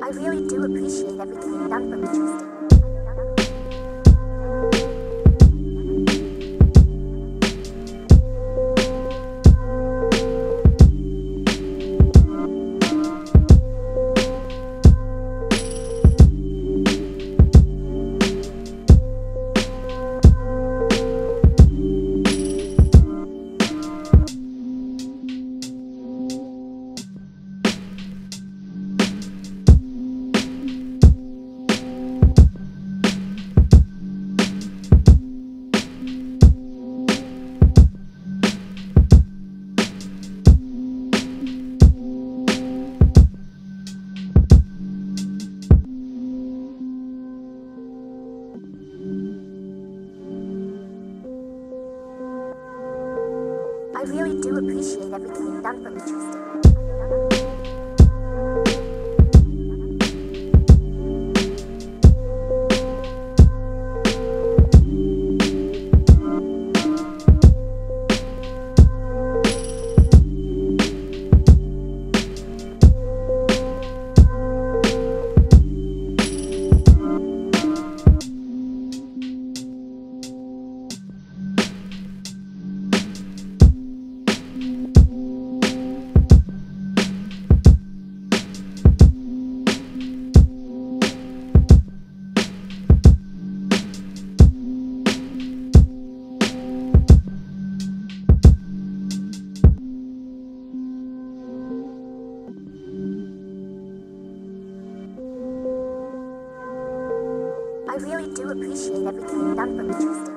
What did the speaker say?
I really do appreciate everything you've done for me, Tristan. I really do appreciate everything you've done for me, Tristan. I really do appreciate everything you've done for me, Tristan.